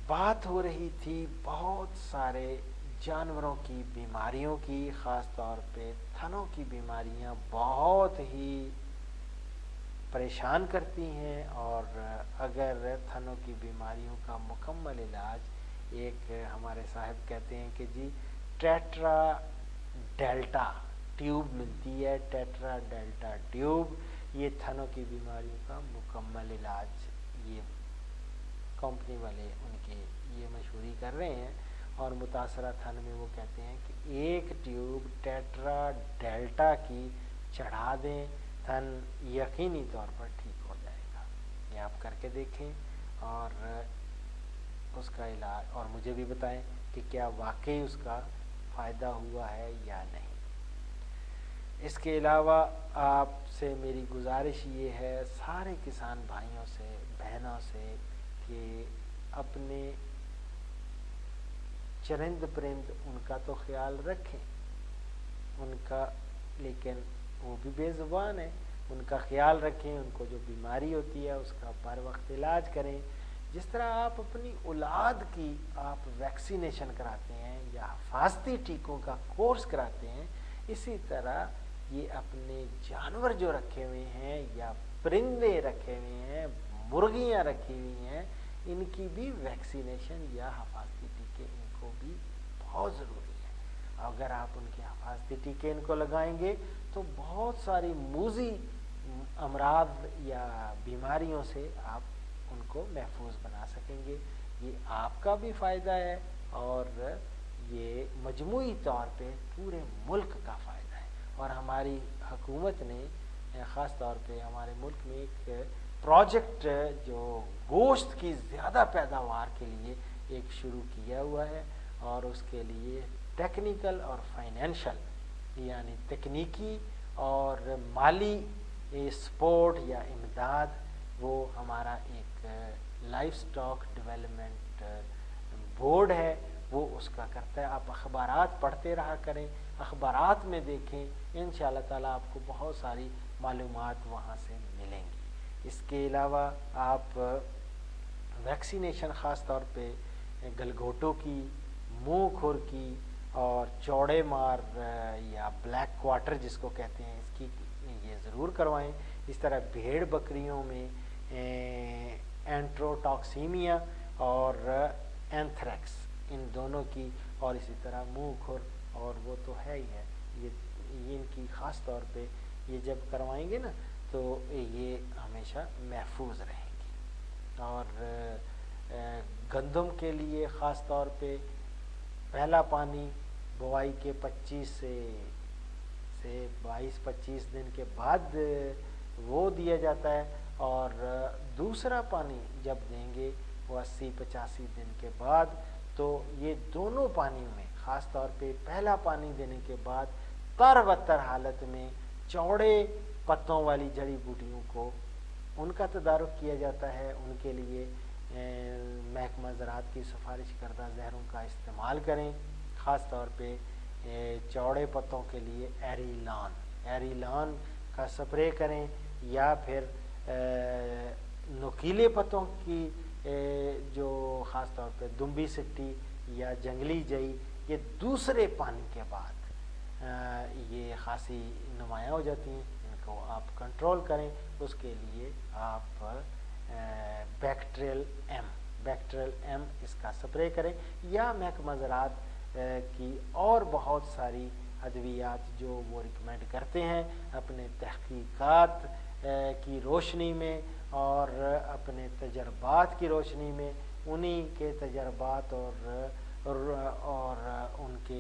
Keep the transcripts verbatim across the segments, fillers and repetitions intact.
بات ہو رہی تھی بہت سارے جانوروں کی بیماریوں کی، خاص طور پہ تھنوں کی بیماریاں بہت ہی پریشان کرتی ہیں، اور اگر تھنوں کی بیماریوں کا مکمل علاج، ایک ہمارے صاحب کہتے ہیں کہ جی ٹیٹرا ڈیلٹا ٹیوب ملتی ہے، ٹیٹرا ڈیلٹا ٹیوب، یہ تھنوں کی بیماریوں کا مکمل علاج یہ کمپنی والے ان کے یہ مشہوری کر رہے ہیں، اور متاثرہ تھن میں وہ کہتے ہیں کہ ایک ٹیوب ٹیٹرا ڈیلٹا کی چڑھا دیں، تھن یقینی طور پر ٹھیک ہو جائے گا۔ یہ آپ کر کے دیکھیں اور اس کا علاج، اور مجھے بھی بتائیں کہ کیا واقعی اس کا فائدہ ہوا ہے یا نہیں۔ اس کے علاوہ آپ سے میری گزارش یہ ہے سارے کسان بھائیوں سے، بہنوں سے، کہ اپنے چرند پرند ان کا تو خیال رکھیں، ان کا، لیکن وہ بھی بے زبان ہے، ان کا خیال رکھیں، ان کو جو بیماری ہوتی ہے اس کا بر وقت علاج کریں۔ جس طرح آپ اپنی اولاد کی آپ ویکسینیشن کراتے ہیں یا حفاظتی ٹیکوں کا کورس کراتے ہیں، اسی طرح یہ اپنے جانور جو رکھے ہوئے ہیں یا پرندے رکھے ہوئے ہیں، مرغیاں رکھی ہوئی ہیں، ان کی بھی ویکسینیشن یا حفاظتی ٹیکے ان کو بھی بہت ضروری ہے۔ اگر آپ ان کے حفاظتی ٹیکے ان کو لگائیں گے تو بہت ساری موذی امراض یا بیماریوں سے آپ ان کو محفوظ بنا سکیں گے۔ یہ آپ کا بھی فائدہ ہے اور یہ مجموعی طور پہ پورے ملک کا فائدہ ہے۔ اور ہماری حکومت نے خاص طور پہ ہمارے ملک میں ایک پروجیکٹ جو گوشت کی زیادہ پیداوار کے لیے ایک شروع کیا ہوا ہے، اور اس کے لیے ٹیکنیکل اور فائنینشل یعنی تکنیکی اور مالی سپورٹ یا امداد، وہ ہمارا ایک لائف سٹاک ڈیولپمنٹ بورڈ ہے، وہ اس کا کرتا ہے۔ آپ اخبارات پڑھتے رہا کریں، اخبارات میں دیکھیں، انشاءاللہ تعالیٰ آپ کو بہت ساری معلومات وہاں سے ملیں گی۔ اس کے علاوہ آپ ویکسینیشن خاص طور پہ گلگوٹوں کی، منہ کھر کی اور چوڑے مار یا بلیک کوارٹر جس کو کہتے ہیں، اس کی یہ ضرور کروائیں۔ اس طرح بھیڑ بکریوں میں اینٹروٹاکسیمیا اور اینتھریکس، ان دونوں کی، اور اسی طرح منہ کھر، اور وہ تو ہے ہی ہے، یہ یہ ان کی خاص طور پہ یہ جب کروائیں گے نا تو یہ ہمیشہ محفوظ رہیں گی۔ اور گندم کے لیے خاص طور پہ پہلا پانی بوائی کے پچیس سے سے بائیس پچیس دن کے بعد وہ دیا جاتا ہے، اور دوسرا پانی جب دیں گے وہ اسی پچاسی دن کے بعد۔ تو یہ دونوں پانیوں میں خاص طور پہ پہلا پانی دینے کے بعد تر و تر حالت میں چوڑے پتوں والی جڑی بوٹیوں کو ان کا تدارک کیا جاتا ہے۔ ان کے لیے محکمہ زراعت کی سفارش کردہ زہروں کا استعمال کریں، خاص طور پہ چوڑے پتوں کے لیے ایریلان ایریلان کا سپرے کریں، یا پھر نوکیلے پتوں کی جو خاص طور پہ دمبی سٹی یا جنگلی جئی، یہ دوسرے پانی کے بعد یہ خاصی نمایاں ہو جاتی ہیں، ان کو آپ کنٹرول کریں۔ اس کے لیے آپ بیکٹریل ایم بیکٹریل ایم اس کا سپرے کریں، یا محکمہ زراعت کی اور بہت ساری ادویات جو وہ ریکمینڈ کرتے ہیں اپنے تحقیقات کی روشنی میں اور اپنے تجربات کی روشنی میں، انہی کے تجربات اور اور ان کے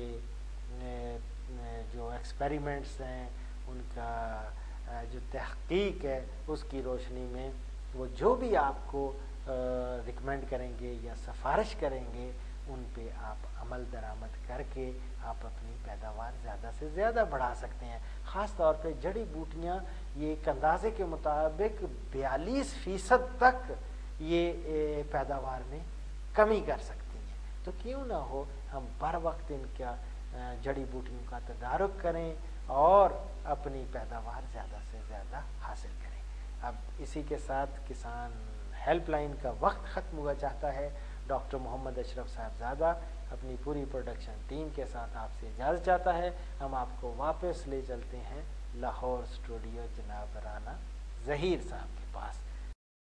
جو ایکسپیریمنٹس ہیں، ان کا جو تحقیق ہے، اس کی روشنی میں وہ جو بھی آپ کو ریکمینڈ کریں گے یا سفارش کریں گے، ان پہ آپ عمل درآمد کر کے آپ اپنی پیداوار زیادہ سے زیادہ بڑھا سکتے ہیں۔ خاص طور پہ جڑی بوٹیاں یہ ایک اندازے کے مطابق بیالیس فیصد تک یہ پیداوار میں کمی کر سکتی ہیں، تو کیوں نہ ہو ہم بر وقت ان کا جڑی بوٹیوں کا تدارک کریں اور اپنی پیداوار زیادہ سے زیادہ حاصل کریں۔ اب اسی کے ساتھ کسان ہیلپ لائن کا وقت ختم ہوا چاہتا ہے، ڈاکٹر محمد اشرف صاحبزادہ اپنی پوری پروڈکشن ٹیم کے ساتھ آپ سے اجازت چاہتا ہے. ہم آپ کو واپس لے چلتے ہیں لاہور اسٹوڈیو جناب رانا ظہیر صاحب کے پاس.